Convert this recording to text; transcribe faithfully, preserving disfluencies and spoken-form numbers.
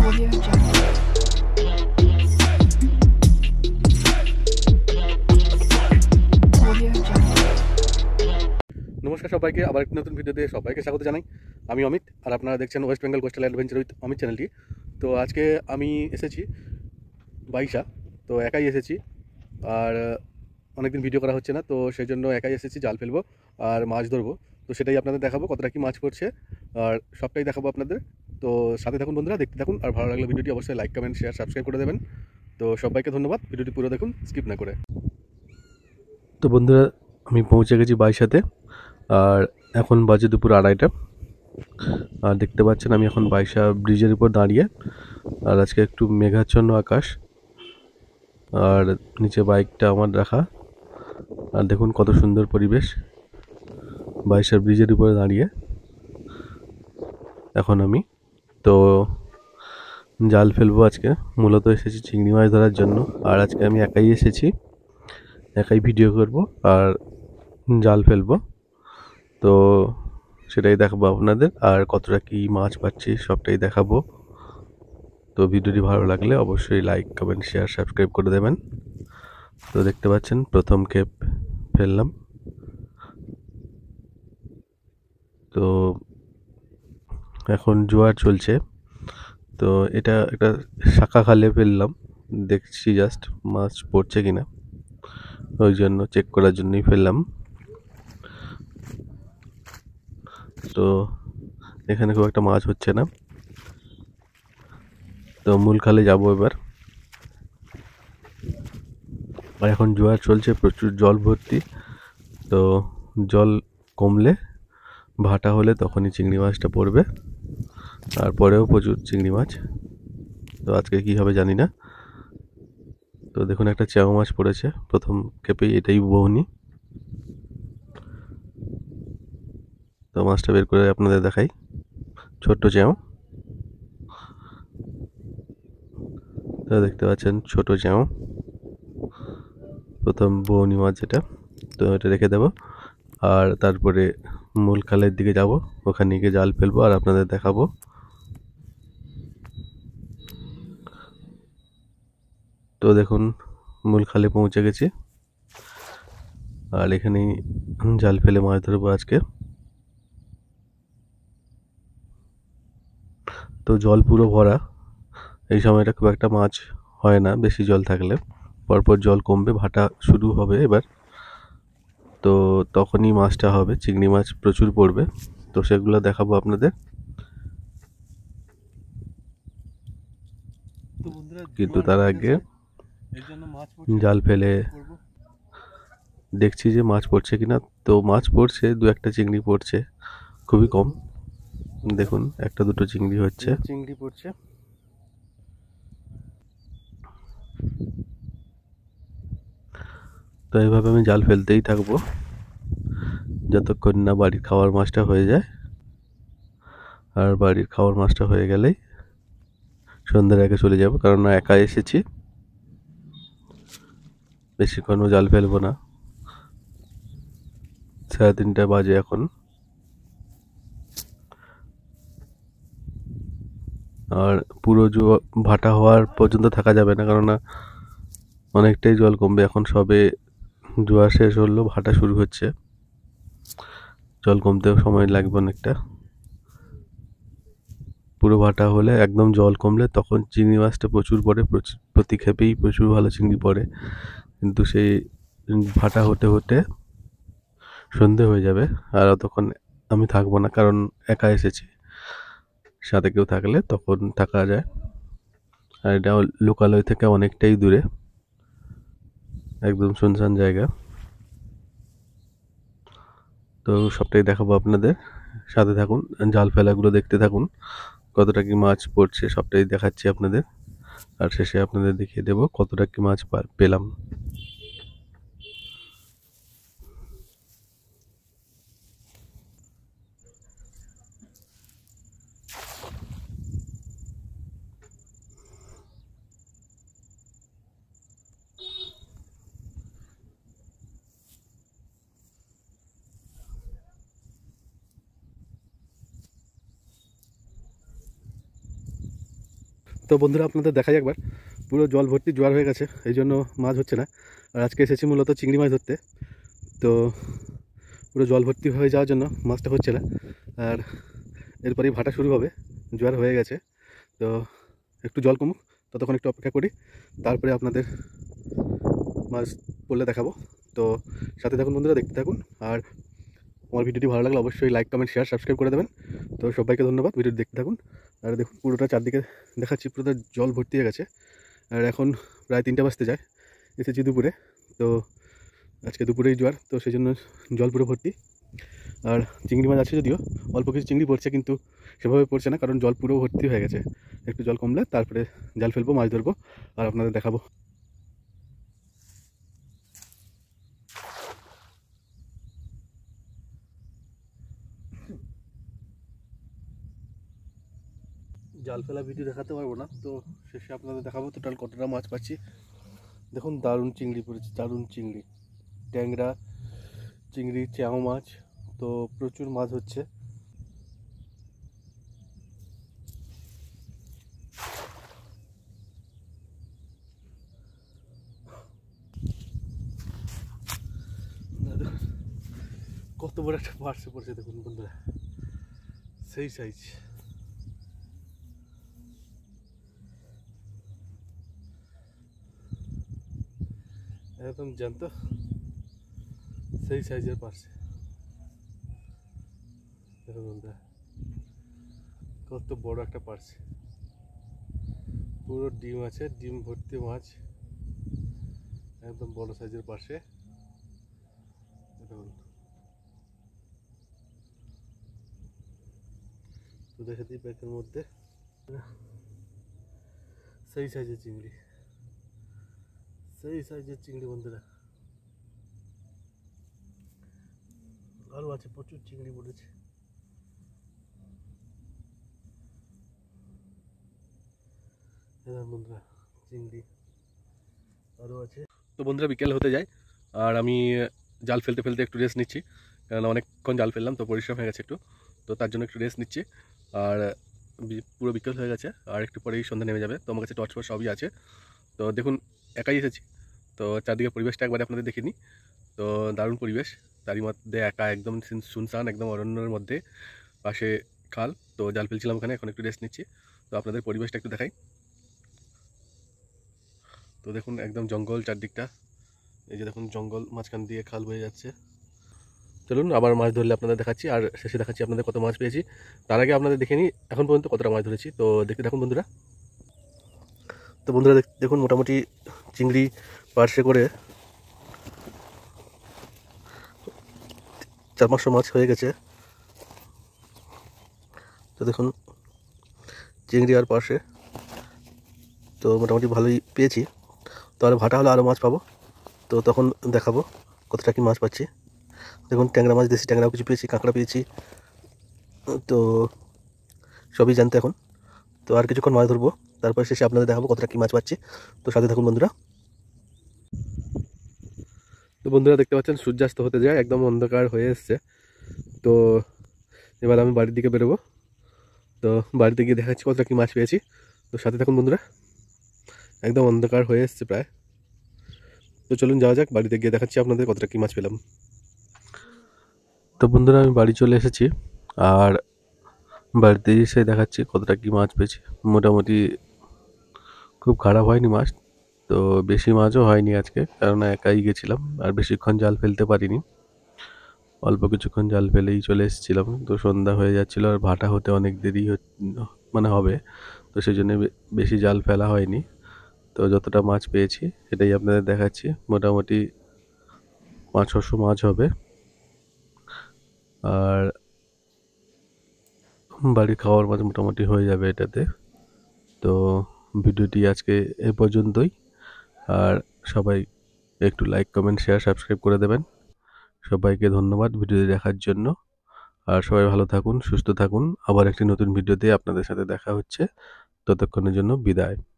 Audio Jungle. Audio Jungle. নমস্কার সবাইকে, আবার একটি নতুন ভিডিওতে সবাইকে স্বাগত জানাই। আমি অমিত, আর আপনারা দেখছেন West Bengal coastal adventure with Amit চ্যানেলটি। তো আজকে আমি এসেছি বাইশা, তো একাই এসেছি, আর অনেকদিন ভিডিও করা হচ্ছে না, তো সেই জন্য একাই এসেছি। জাল ফেলবো আর মাছ ধরবো, তো সেটাই আপনাদের দেখাবো, কতটা কি মাছ পড়ছে আর সবটাই দেখাবো আপনাদের। তো সাথে থাকুন বন্ধুরা, দেখতে থাকুন, আর ভালো লাগলে ভিডিওটি অবশ্যই লাইক, কমেন্ট, শেয়ার, সাবস্ক্রাইব করে দেবেন। তো সবাইকে ধন্যবাদ, ভিডিওটি পুরো দেখুন, স্কিপ না করে। তো বন্ধুরা, আমি পৌঁছে গেছি বাইশাতে, আর এখন বাজে দুপুর আড়াইটা। আর দেখতে পাচ্ছেন আমি এখন বাইশা ব্রিজের উপর দাঁড়িয়ে, আর আজকে একটু মেঘাচ্ছন্ন আকাশ, আর নিচে বাইকটা আমার রাখা, আর দেখুন কত সুন্দর পরিবেশ। বাইশা ব্রিজের উপরে দাঁড়িয়ে এখন আমি তো জাল ফেলবো। আজকে মূলত এসেছি চিংড়ি মাছ ধরার জন্য, আর আজকে আমি একাই এসেছি, একাই ভিডিও করব আর জাল ফেলবো। তো সেটাই দেখাবো আপনাদের, আর কতটা কি মাছ পাচ্ছি সবটাই দেখাবো। তো ভিডিওটি ভালো লাগলে অবশ্যই লাইক, কমেন্ট, শেয়ার, সাবস্ক্রাইব করে দেবেন। তো দেখতে পাচ্ছেন প্রথম ক্ষেপ ফেললাম। তো এখন জোয়ার চলছে, তো এটা একটা শাখা খালে ফেললাম, দেখছি জাস্ট মাছ পড়ছে কিনা, ওই জন্য চেক করার জন্যই ফেললাম। তো এখানে খুব একটা মাছ হচ্ছে না, তো মূল খালে যাবো এবার। আর এখন জোয়ার চলছে, প্রচুর জল ভর্তি, তো জল কমলে, ভাটা হলে তখনই চিংড়ি মাছটা পড়বে, আর পরেও প্রচুর চিংড়ি মাছ। তো আজকে কী হবে জানি না। তো দেখুন একটা চ্যাং মাছ পড়েছে প্রথম ক্ষেপেই, এটাই বউনি। তো মাছটা বের করে আপনাদের দেখাই, ছোট্ট চ্যাং। তো দেখতে পাচ্ছেন ছোট চ্যাং, প্রথম বউনি মাছ যেটা। তো এটা রেখে দেবো, আর তারপরে মূল খালের দিকে যাব, ওখানে গিয়ে জাল ফেলবো আর আপনাদের দেখাবো। তো দেখুন মূল খালে পৌঁছে গেছি, আর এখানেই জাল ফেলে মাছ ধরবো আজকে। তো জল পুরো ভরা, এই সময়টা খুব একটা মাছ হয় না, বেশি জল থাকলে। পরপর জল কমবে, ভাটা শুরু হবে এবার, তো তখনই মাছটা হবে, চিংড়ি মাছ প্রচুর পড়বে, তো সেগুলো দেখাবো আপনাদের। কিন্তু তার আগে জাল ফেলে দেখছি যে মাছ পড়ছে কিনা। তো মাছ পড়ছে, দু একটা চিংড়ি পড়ছে, খুবই কম। দেখুন একটা দুটো চিংড়ি হচ্ছে, চিংড়ি পড়ছে। তো এইভাবে আমি জাল ফেলতেই থাকবো যতক্ষণ না বাড়ির খাওয়ার মাছটা হয়ে যায়, আর বাড়ির খাওয়ার মাছটা হয়ে গেলেই সন্ধ্যার আগে চলে যাব, কারণ একা এসেছি, বেশিক্ষণও জাল ফেলবো না। সাড়ে তিনটা বাজে এখন, আর পুরো ভাটা হওয়ার পর্যন্ত থাকা যাবে না, কারণ অনেকটাই জল কমবে। এখন সবে জোয়ার শেষ হলো, ভাটা শুরু হচ্ছে, জল কমতেও সময় লাগবে অনেকটা। পুরো ভাটা হলে, একদম জল কমলে, তখন চিংড়ি মাছটা প্রচুর পড়ে, প্রতি ক্ষেপেই প্রচুর ভালো চিংড়ি পড়ে। কিন্তু সেই ভাটা হতে হতে সন্ধে হয়ে যাবে, আর অতক্ষণ আমি থাকবো না, কারণ একা এসেছি। সাথে কেউ থাকলে তখন থাকা যায়, আর এটা লোকালয় থেকে অনেকটাই দূরে, একদম শুনশান জায়গা। তো সবটাই দেখাবো আপনাদের, সাথে থাকুন, জাল ফেলাগুলো দেখতে থাকুন, কতটা কি মাছ পড়ছে সবটাই দেখাচ্ছি আপনাদের, আর শেষে আপনাদের দেখিয়ে দেবো কতটা কি মাছ পেলাম। তো বন্ধুরা আপনাদের দেখাই একবার, পুরো জল ভর্তি জোয়ার হয়ে গেছে, এই জন্য মাছ হচ্ছে না। আর আজকে এসেছি মূলত চিংড়ি মাছ ধরতে, তো পুরো জল ভর্তি হয়ে যাওয়ার জন্য মাছটা হচ্ছে না। আর এরপরেই ভাটা শুরু হবে, জোয়ার হয়ে গেছে। তো একটু জল কমুক, ততক্ষণ একটু অপেক্ষা করি, তারপরে আপনাদের মাছ পড়লে দেখাবো। তো সাথে থাকুন বন্ধুরা, দেখতে থাকুন। আর আমার ভিডিওটি ভালো লাগলে অবশ্যই লাইক, কমেন্ট, শেয়ার, সাবস্ক্রাইব করে দেবেন। তো সবাইকে ধন্যবাদ, ভিডিওটি দেখতে থাকুন। আর দেখুন পুরোটা চারদিকে দেখাচ্ছি, পুরোটা জল ভর্তি হয়ে গেছে। আর এখন প্রায় তিনটা বাজতে যায়, এসেছি দুপুরে। তো আজকে দুপুরেই জোয়ার, তো সেই জন্য জল পুরো ভর্তি। আর চিংড়ি মাছ আছে যদিও, অল্প কিছু চিংড়ি পড়ছে, কিন্তু সেভাবে পড়ছে না, কারণ জল পুরো ভর্তি হয়ে গেছে। একটু জল কমলে তারপরে জাল ফেলবো, মাছ ধরবো, আর আপনাদের দেখাবো। জাল ফেলা ভিডিও দেখাতে পারবো না, তো শেষে আপনাদের দেখাবো টোটাল কতটা মাছ পাচ্ছি। দেখুন দারুণ চিংড়ি পড়েছে, দারুণ চিংড়ি, ট্যাংরা চিংড়ি, চ্যাং মাছ, তো প্রচুর মাছ হচ্ছে। কত বড় একটা পার্সে পড়ছে দেখুন বন্ধুরা, সেই সাইজ। একদম জ্যান্ত, সেই সাইজের পার্সে দেখুন বন্ধুরা, কত বড় একটা পার্সে, পুরো ডিম আছে, ডিম ভর্তি মাছ, একদম বড় সাইজের পার্সে দেখুন। তো দেখে দিই ব্যাগের মধ্যে, সেই সাইজের চিংড়ি, সেই সাইজের চিংড়ি বন্ধুরা। আরও আছে, প্রচুর চিংড়ি পড়েছে। বন্ধুরা চিংড়ি আরও আছে। তো বন্ধুরা বিকেল হতে যায়, আর আমি জাল ফেলতে ফেলতে একটু রেস্ট নিচ্ছি, কারণ অনেকক্ষণ জাল ফেললাম, তো পরিশ্রম হয়ে গেছে একটু, তো তার জন্য একটু রেস্ট নিচ্ছি। আর পুরো বিকেল হয়ে গেছে, আর একটু পরেই সন্ধ্যা নেমে যাবে। তো আমার কাছে টর্চ ফর্চ সবই আছে। তো দেখুন একাই এসেছি, তো চারদিকে পরিবেশটা একবারে আপনাদের দেখে নিই। তো দারুণ পরিবেশ, তারই মধ্যে একা, একদম শুনশান, একদম অরণ্যের মধ্যে, পাশে খাল। তো জাল ফেলছিলাম ওখানে, এখন একটু রেস্ট নিচ্ছি। তো আপনাদের পরিবেশটা একটু দেখাই। তো দেখুন একদম জঙ্গল চারদিকটা, এই যে দেখুন জঙ্গল, মাঝখান দিয়ে খাল বয়ে যাচ্ছে। চলুন আবার মাছ ধরলে আপনাদের দেখাচ্ছি, আর শেষে দেখাচ্ছি আপনাদের কত মাছ পেয়েছি। তার আগে আপনাদের দেখে নিই এখন পর্যন্ত কতটা মাছ ধরেছি, তো দেখতে দেখুন বন্ধুরা। তো বন্ধুরা দেখুন মোটামুটি চিংড়ি পার্সে করে চার পাঁচশো মাছ হয়ে গেছে। তো দেখুন চিংড়ি আর পার্সে, তো মোটামুটি ভালোই পেয়েছি। তো আর ভাটা হলে আরও মাছ পাবো, তো তখন দেখাবো কতটা কি মাছ পাচ্ছি। দেখুন ট্যাংরা মাছ, দেশি ট্যাংরাও কিছু পেয়েছি, কাঁকড়া পেয়েছি, তো সবই জানতে এখন। তো আর কিছুক্ষণ মাছ ধরবো, তারপর শেষে আপনাদের দেখাবো কতটা কি মাছ পাচ্ছি। তো সাথে থাকুন বন্ধুরা। তো বন্ধুরা দেখতে পাচ্ছেন সূর্যাস্ত হতে যায়, একদম অন্ধকার হয়ে এসছে। তো এবার আমি বাড়ির দিকে বেরোবো, তো বাড়িতে গিয়ে দেখাচ্ছি কতটা কি মাছ পেয়েছি। তো সাথে থাকুন বন্ধুরা, একদম অন্ধকার হয়ে এসছে প্রায়। তো চলুন যাওয়া যাক, বাড়িতে গিয়ে দেখাচ্ছি আপনাদের কতটা কি মাছ পেলাম। তো বন্ধুরা আমি বাড়ি চলে এসেছি, আর বাড়িতে এসে দেখাচ্ছি কতটা কি মাছ পেয়েছি। মোটামুটি খুব খারাপ হয়নি মাছ, তো বেশি মাছও হয়নি আজকে, কারণ একাই গেছিলাম আর বেশিক্ষণ জাল ফেলতে পারিনি। অল্প কিছুক্ষণ জাল ফেলেই চলে এসেছিলাম, তো সন্ধ্যা হয়ে যাচ্ছিলো, আর ভাটা হতে অনেক দেরি মানে হবে, তো সেই জন্য বেশি জাল ফেলা হয়নি। তো যতটা মাছ পেয়েছি সেটাই আপনাদের দেখাচ্ছি। মোটামুটি পাঁচ ছশো মাছ হবে, আর বাড়ির খাওয়ার মাছ মোটামুটি হয়ে যাবে এটাতে। তো ভিডিওটি আজকে এ পর্যন্তই, আর সবাই একটু লাইক, কমেন্ট, শেয়ার, সাবস্ক্রাইব করে দেবেন। সবাইকে ধন্যবাদ ভিডিওটি দেখার জন্য, আর সবাই ভালো থাকুন, সুস্থ থাকুন। আবার একটি নতুন ভিডিওতে আপনাদের সাথে দেখা হচ্ছে, ততক্ষণের জন্য বিদায়।